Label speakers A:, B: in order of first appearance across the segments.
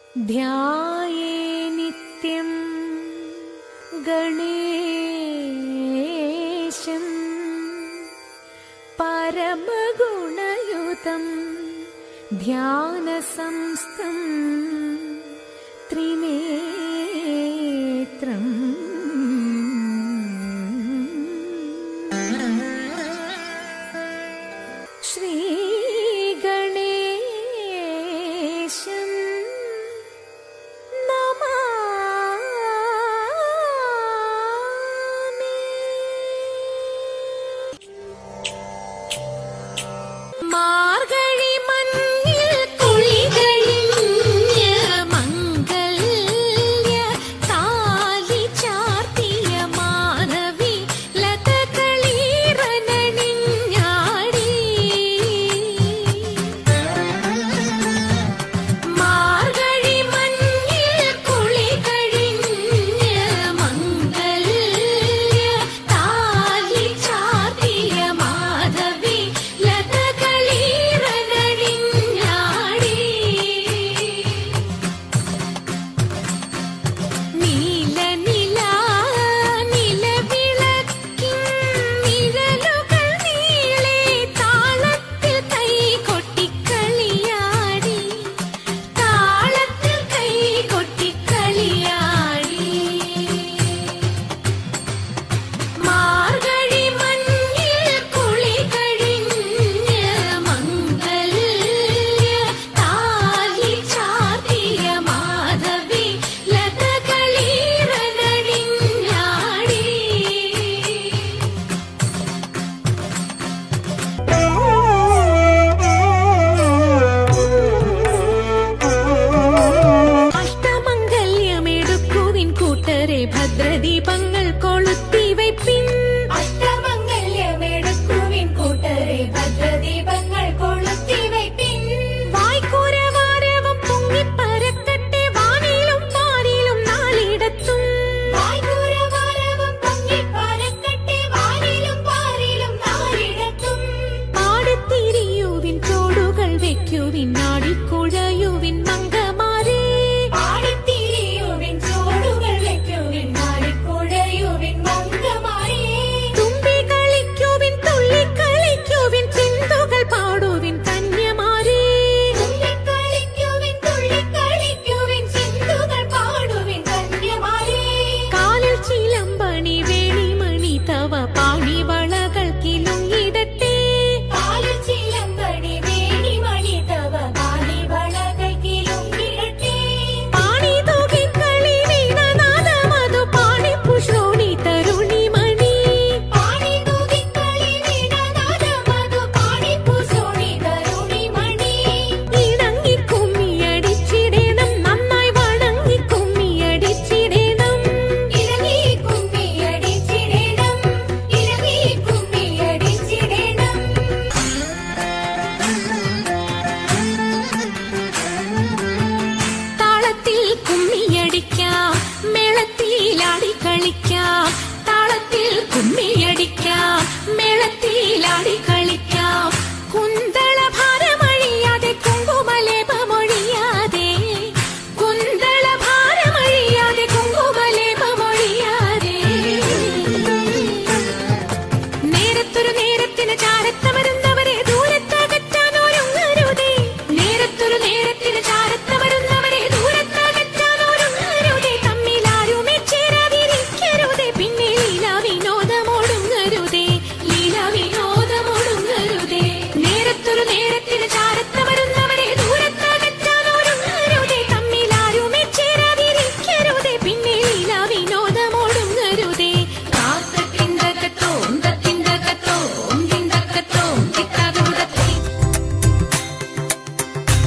A: ध्याये नित्यं गणेशं परमगुणयुतं ध्यानसंस्थं त्रिनेत्रम् श्रीगणेशं नमामि। मार्गഴി മഞ്ഞിൽ കുളികഴിഞ്ഞ മംഗല്യ താലി ചാർത്തിയ മാനവി ലതകളിറനണിഞ്ഞാടി. മാർഗഴി മഞ്ഞിൽ കുളികഴിഞ്ഞ മംഗല്യ താലി ചാർത്തിയ മാധവി ലതകളിറനണിഞ്ഞാടി. നീലനിലാ നിലവിളക്കിൻ നിഴലുകൾ നീളെ താളത്തിൽ കൈകൊട്ടിക്കളിയാടി. താളത്തിൽ കൈകൊട്ടിക്കളിയാടി. മാർഗഴി മഞ്ഞിൽ കുളികഴിഞ്ഞ മംഗല്യ താലി ചാർത്തിയ മാധവി ലതകളിറനണിഞ്ഞാടി. അഷ്ടമംഗല്യമെടുക്കുവിൻ കൂട്ടരെ ഭദ്രദീപങ്ങൾ കൊളുത്തി വയ്പ്പിൻ. അഷ്ടമംഗല്യമെടുക്കുവിൻ കൂട്ടരെ ഭദ്രദീപങ്ങൾ കൊളുത്തി വയ്പ്പിൻ. വായ്ക്കൂരവാരവം പൊങ്ങിപ്പരക്കട്ടെ വാനിലും പാരിലും നാലിടത്തും. വായ്ക്കൂരവാരവം പൊങ്ങിപ്പരക്കട്ടെ വാനിലും പാരിലും നാലിടത്തും. പാടത്തിരിയുവിൻ തോടുകൾ വെക്കുവിൻ നാടിക്കുഴയുവിൻ മംഗമാരേ. പാടത്തിരിയുവിൻ തോടുകൾ വെക്കുവിൻ നാടിക്കുഴയുവിൻ മംഗമാരേ. തുമ്പി കളിക്കുവിൻ തുള്ളി കളിക്കുവിൻ ചിന്തുകൾ പാടുവിൻ കന്യമാരേ. തുള്ളി കളിക്കുവിൻ തുള്ളി കളിക്കുവിൻ ചിന്തുകൾ പാടുവിൻ കന്യമാരേ. കാലിൽ ചിലമ്പണി വേണിമണി തവ പാണിവളകൾ കിലുങ്ങിടട്ടെ. കാലിൽ ചിലമ്പണി വേണിമണി തവ പാണിവളകൾ കിലുങ്ങിടട്ടെ. പാണി തൂകിക്കളി വീണനാദമതു പാണിപ്പുശ്രോണി തരുണിമണി. പാണി തൂകിക്കളി വീണനാദമതു പാണിപ്പുശ്രോണി തരുണിമണി. ഇണങ്ങി കുമ്മിയടിച്ചിടണം നന്നായി വണങ്ങി കുമ്മിയടിച്ചിടണം. ഇണങ്ങി കുമ്മിയടിച്ചിടണം ഇണങ്ങി കുമ്മിയടിച്ചിടണം. താളത്തിൽ കുമ്മിയടിക്കാം മേളത്തിലാടി കളിക്കാം. താളത്തിൽ കുമ്മിയടിക്കാം മേളത്തിലാടി കളിക്കാം. കുന്തളഭാരമഴിയാതെ കുങ്കുമലേപമൊഴിയാതെ. കുന്തളഭാരമഴിയാതെ കുങ്കുമലേപമൊഴിയാതെ. നേരത്തൊരു നേരത്തിന് ചാരത്തമരുന്നവരെ ദൂരത്തകറ്റാൻ ഒരുങ്ങരുതേ. നേരത്തൊരു നേരത്തിന് ചാരത്തമരുന്നവരെ ദൂരത്തകറ്റാൻ ഒരുങ്ങരുതേ. തമ്മിലാരുമേ ചേരാതിരിക്കരുതേ. പിന്നെ ലീലാവിനോദമൊടുങ്ങരുതേ. ലീലാവിനോദമൊടുങ്ങരുതേ. നേരത്തൊരു നേരത്തിന് ചാരത്തമരുന്നവരെ ദൂരത്തകറ്റാൻ ഒരുങ്ങരുതേ. തമ്മിലാരുമേ ചേരാതിരിക്കരുതേ. പിന്നെ ലീലാവിനോദമൊടുങ്ങരുതേ. കാത്തത്തിന്തകത്തോം തത്തിന്തകത്തോം തിന്തകത്തോം തിത്തകുടത്തി.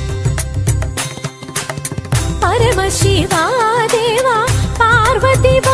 A: പരമശിവാ ദേവാ പാർവതി